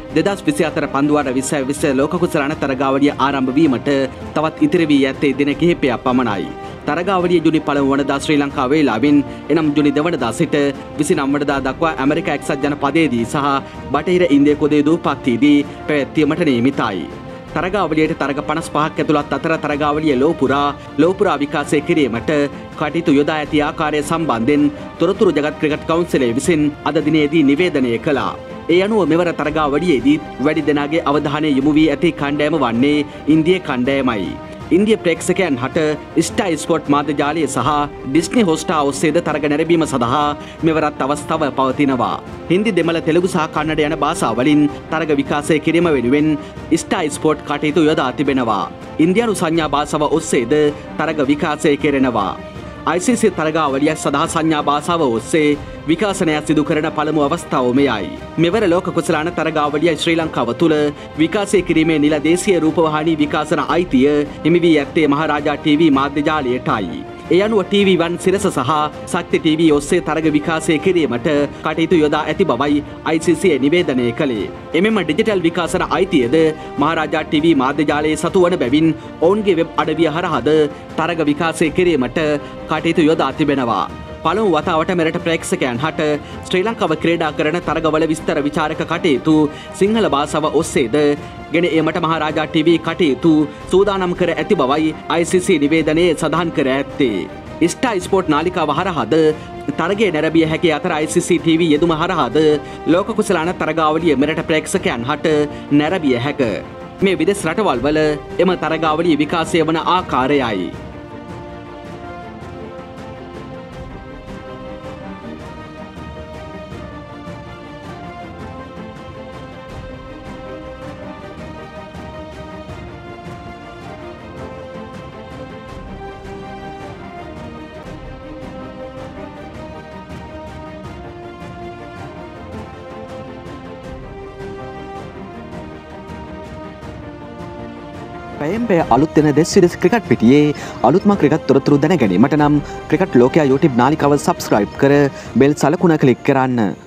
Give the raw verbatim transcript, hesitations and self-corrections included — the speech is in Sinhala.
දෙදහස් විසිහතර පන්දුවට විස්ස විස්ස ලෝක කුසලාන තරගාවලිය ආරම්භ වීමට තවත් ඉතිරි වී ඇත්තේ දින කිහිපයක් පමණයි. තරගාවලිය ජුනි පළමු වනදා ශ්‍රී ලංකා වේලාවෙන් එනම් ජුනි දෙවනදා සිට විසිනම වනදා දක්වා ඇමරිකා එක්සත් ජනපදයේදී සහ බටහිර ඉන්දිය කොදේ දූපත්තියේදී පැවැත්වීමට නියමිතයි. තරගාවලියට තරග පනස් පහක් ඇතුළත් අතර තරගාවලිය ලෝපුරා ලෝපුරා විකාශය කිරීමට කටයුතු යොදා ඇති ආකාරය සම්බන්ධයෙන් තොරතුරු ජගත් ක්‍රිකට් කවුන්සිලය විසින් අද දිනේදී නිවේදනය කළා. ඒ අනුව මෙවර තරගාවලියේදී වැඩි දෙනාගේ අවධානය යොමු වී ඇති කණ්ඩායම වන්නේ ඉන්දිය කණ්ඩායමයි. ඉන්දිය ප්‍රේක්ෂකයන් හට ස්ටාර් ස්පෝර්ට් මාධ්‍ය ජාලය සහ ඩිස්නි හොස්ටා ඔස්සේද තරග නැරඹීම සඳහා මෙවරත් අවස්ථාව පවතිනවා. හින්දි දෙමළ තෙලුගු සහ කන්නඩ යන භාෂාවලින් තරග විකාශය කිරීම වෙනුවෙන් ස්ටාර් ස්පෝර්ට් කටයුතු යොදා තිබෙනවා. ඉන්දියානු සංඥා භාෂාව ඔස්සේද තරග විකාශය කෙරෙනවා. I C C තරගාවලිය සඳහා සංඥා භාෂාව ඔස්සේ විකාශනයක් සිදු කරන පළමු අවස්ථාව මෙයයි. මෙවර ලෝක කුසලාන තරගාවලිය ශ්‍රී ලංකාව තුළ විකාශය කිරීමේ නිල දේශීය රූපවාහිනී විකාශන අයිතිය හිමි වී ඇත්තේ මහරජා ටීවී මාධ්‍ය ජාලයටයි. ඒ අනුව ටීවී වන් සිරස සහ ශක්ති ටීවී ඔස්සේ තරග විකාශය කිරීමට කටයුතු යොදා ඇති බවයි I C C නිවේදනය කළේ. එමෙම ඩිජිටල් විකාශන අයිතියද මහරජා ටීවී මාධ්‍ය ජාලයේ සතු වන බැවින් ඔවුන්ගේ වෙබ් අඩවිය හරහාද තරග විකාශය කිරීමට කටයුතු යොදා තිබෙනවා. පළමු වතාවට මෙරට ප්‍රේක්ෂකයන් හට ශ්‍රී ලංකාව ක්‍රීඩා කරන තරගවල විස්තර විචාරක කටයුතු සිංහල භාෂාව ඔස්සේද ගෙන ඒමට මහරජා ටීවී කටයුතු සූදානම් කර ඇති බවයි I C C නිවේදනයේ සඳහන් කර ඇත්තේ. ස්ටාර් ස්පෝර්ට් නාලිකාව හරහාද තරගය නැරඹිය හැකි අතර I C C ටීවී යෙදුම හරහාද ලෝක කුසලාන තරගාවලිය මෙරට ප්‍රේක්ෂකයන් හට නැරඹිය හැක. මේ විදෙස් රටවල් වල එම තරගාවලිය විකාශය වන ආකාරයයි. පැයෙන් පැය අලුත් දෙන දෙස් විදෙස් ක්‍රිකට් පිටියේ අලුත්ම ක්‍රිකට් තොරතුරු දැන ගැනීමට නම් ක්‍රිකට් ලෝකයා YouTube නාලිකාව සබ්ස්ක්‍රයිබ් කර බෙල් සලකුණ ක්ලික් කරන්න.